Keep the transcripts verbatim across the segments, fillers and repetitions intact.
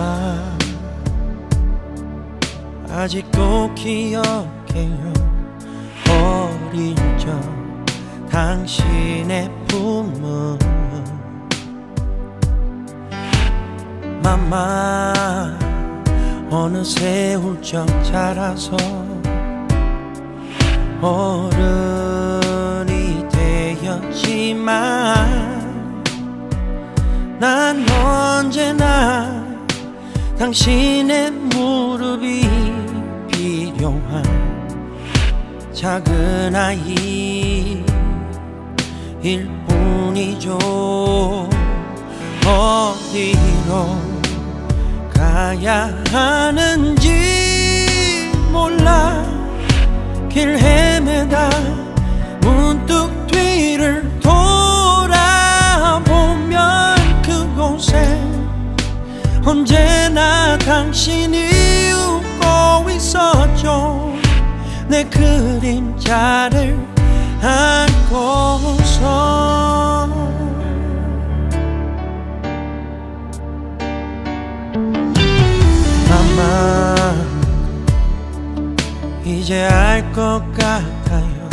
맘마 아직도 기억해요. 어린 적 당신의 품은 맘마 어느새 훌쩍 자라서 어른이 되었지만 난 언제나 당신의 무릎이 필요한 작은 아이일 뿐이죠. 어디로 가야 하는지 몰라 길 헤매다 문득 뒤를 돌아보면 그곳에 언제나 당신이 웃고 있었죠. 내 그림자를 안고서 맘마 이제 알 것 같아요.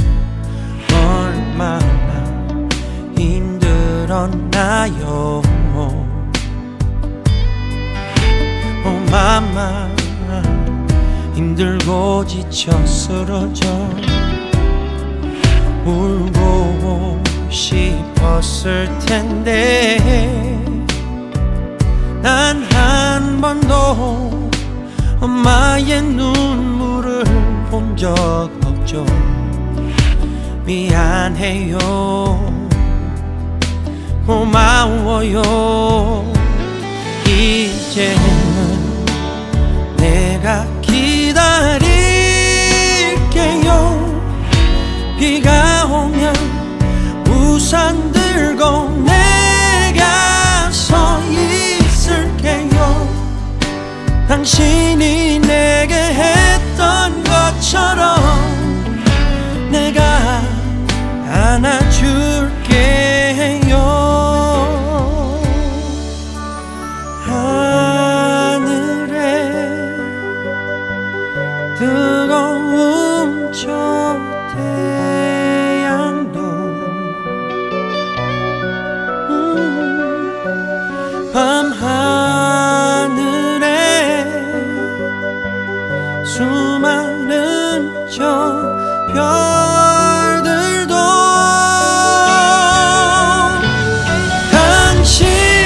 얼마나 힘들었나요. 오 맘마 힘들고 지쳐 쓰러져 울고 싶었을 텐데 난 한 번도 엄마의 눈물을 본 적 없죠. 미안해요. 고마워요. 이제는 내가 기다릴게요. 비가 오면 우산 들고 내가 서 있을게요. 당신이 내게 했던 것처럼 내가 안아줄게요. 하늘에 뜨거운 저 태양도 음, 밤하늘에 수많은 저 별들도 당신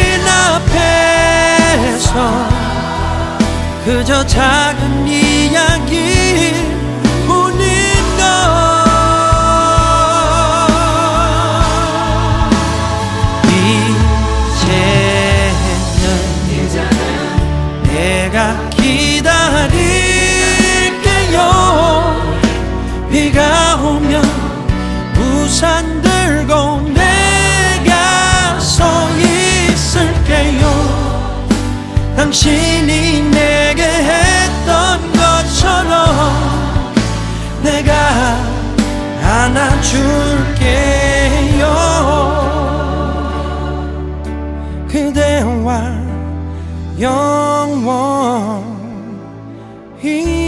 앞에서 그저 작은 이야기 뿐인걸. 이제는 내가 기다릴게요. 비가 오면 우산 들고 내가 서 있을게요. 당신이 내게 했던 것처럼 내가 안아줄게요. 그대와 영원히